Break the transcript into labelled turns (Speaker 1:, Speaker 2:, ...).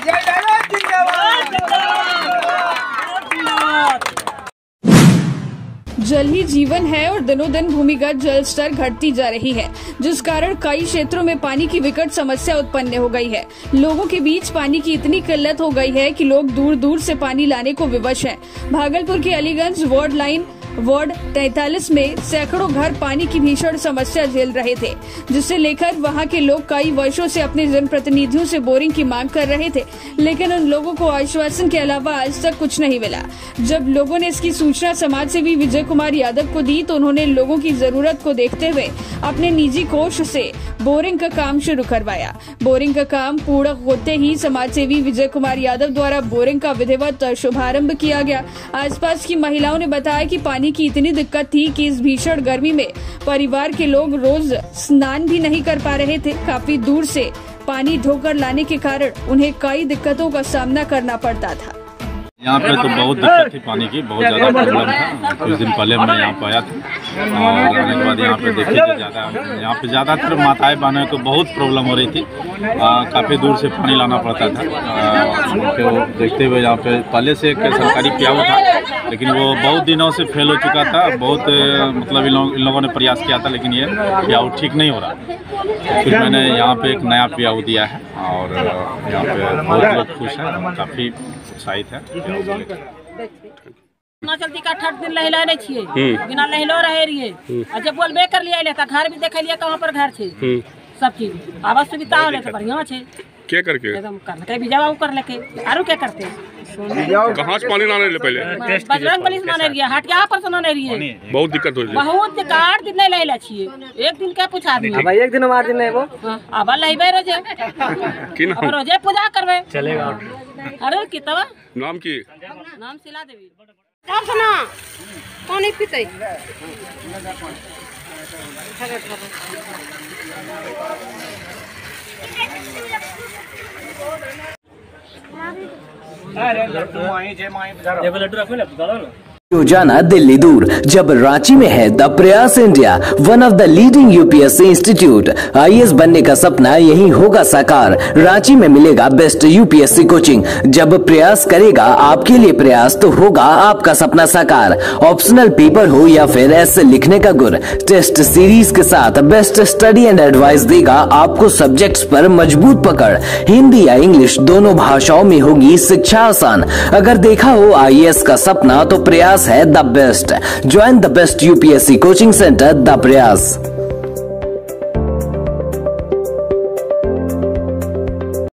Speaker 1: जल ही जीवन है और दिनों दिन भूमिगत जल स्तर घटती जा रही है, जिस कारण कई क्षेत्रों में पानी की विकट समस्या उत्पन्न हो गई है। लोगों के बीच पानी की इतनी किल्लत हो गई है कि लोग दूर दूर से पानी लाने को विवश हैं। भागलपुर के अलीगंज वार्ड 43 में सैकड़ों घर पानी की भीषण समस्या झेल रहे थे, जिसे लेकर वहां के लोग कई वर्षों से अपने जनप्रतिनिधियों से बोरिंग की मांग कर रहे थे, लेकिन उन लोगों को आश्वासन के अलावा आज तक कुछ नहीं मिला। जब लोगों ने इसकी सूचना समाज सेवी विजय कुमार यादव को दी तो उन्होंने लोगों की जरूरत को देखते हुए अपने निजी कोष से बोरिंग का काम शुरू करवाया। बोरिंग का काम पूर्ण होते ही समाज सेवी विजय कुमार यादव द्वारा बोरिंग का विधिवत शुभारंभ किया गया। आसपास की महिलाओं ने बताया कि पानी की इतनी दिक्कत थी कि इस भीषण गर्मी में परिवार के लोग रोज स्नान भी नहीं कर पा रहे थे। काफी दूर से पानी ढोकर लाने के कारण उन्हें कई दिक्कतों का सामना करना पड़ता था।
Speaker 2: यहाँ पे तो बहुत दिक्कत थी, पानी की बहुत ज़्यादा प्रॉब्लम था। कुछ दिन पहले मैं यहाँ पे आया था और आने के बाद यहाँ पे देखिए कि यहाँ पे ज़्यादातर माताएं बहनों को बहुत प्रॉब्लम हो रही थी। काफ़ी दूर से पानी लाना पड़ता था। तो देखते हुए यहाँ पे पहले से एक सरकारी प्याऊ था, लेकिन वो बहुत दिनों से फेल हो चुका था। बहुत मतलब इन लोगों ने प्रयास किया था, लेकिन ये प्याऊ ठीक नहीं हो रहा। तो फिर मैंने यहाँ पे एक नया प्याऊ दिया है और यहाँ पे बहुत लोग खुश हैं, काफ़ी उत्साहित है।
Speaker 3: चलती का 8 दिन लहिला नहीं छिए, बिना लहिलो रहे रहिए। और जब बोलबे कर लिया लेता घर भी देख लिया कहाँ पर घर छे, सब चीज आवाज सुविधा होले तो बढ़िया छे।
Speaker 4: क्या करके
Speaker 3: एकदम कर भी जवाब कर लेके आरो क्या करते
Speaker 4: कहाँ से पानी लाने ले पहले
Speaker 3: बजरंग बली से लाने रहिए, हट यहाँ पर से लाने रहिए।
Speaker 4: बहुत दिक्कत हो रही
Speaker 3: बहुत 8 दिन नहीं लहिला छिए, एक दिन क्या पूछा दी
Speaker 5: भाई, एक दिन मार दिन नहीं वो
Speaker 3: अब लहिबे रोजे
Speaker 4: की नाम
Speaker 3: रोजे पूजा करबे
Speaker 5: चलेगा।
Speaker 3: अरे कितवा
Speaker 4: नाम की
Speaker 3: नाम शिला देवी। कब सुना पानी पीते
Speaker 6: रोजाना दिल्ली दूर जब रांची में है the Prayas India, one of the leading UPSC institute. IAS बनने का सपना यही होगा साकार। रांची में मिलेगा बेस्ट यूपीएससी कोचिंग। जब प्रयास करेगा आपके लिए प्रयास तो होगा आपका सपना साकार। ऑप्शनल पेपर हो या फिर ऐसे लिखने का गुर, टेस्ट सीरीज के साथ बेस्ट स्टडी एंड एडवाइस देगा आपको सब्जेक्ट्स पर मजबूत पकड़। हिंदी या इंग्लिश दोनों भाषाओं में होगी शिक्षा आसान। अगर देखा हो आईएएस का सपना तो प्रयास है the best. Join the best UPSC coaching centre the प्रयास।